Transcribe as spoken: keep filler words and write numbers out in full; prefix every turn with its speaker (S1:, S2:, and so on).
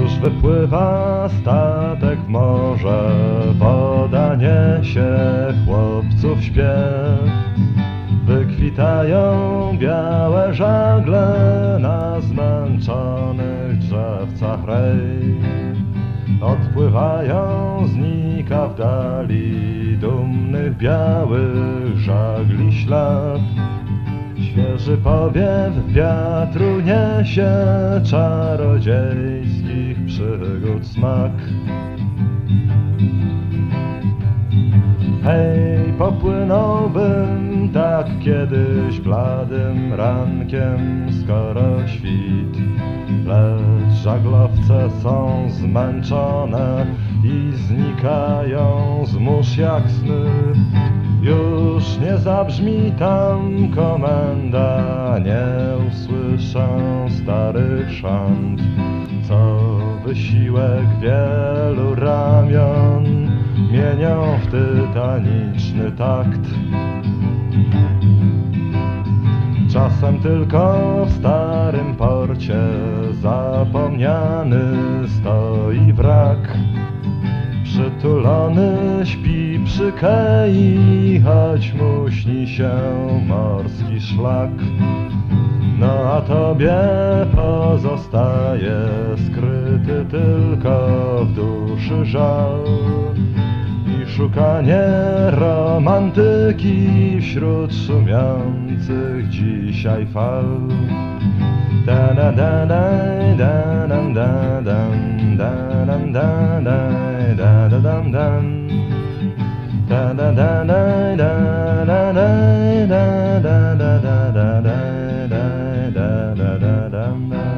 S1: Już wypływa statek w morze, woda niesie chłopców śpiew. Wykwitają białe żagle na zmęczonych drzewcach rej. Odpływają, znika w dali dumnych białych żagli ślad. Świeży powiew wiatru niesie czarodziejskich przygód smak. Hej, popłynąłbym tak kiedyś bladym rankiem, skoro świt. Lecz żaglowce są zmęczone i znikają z mórz jak sny. Już nie zabrzmi tam komenda, nie usłyszę starych szant, co wysiłek wielu ramion mienią w tytaniczny takt. Czasem tylko w starym porcie zapomniany stoi wrak. Przytulony śpi przy kei, choć mu śni się morski szlak. No a tobie pozostaje skryty tylko w duszy żal i szukanie romantyki wśród szumiących dzisiaj fal. Da da da da da da da da da da da da dam dam. Da da da da da da da da da da da da da da da da dam dam.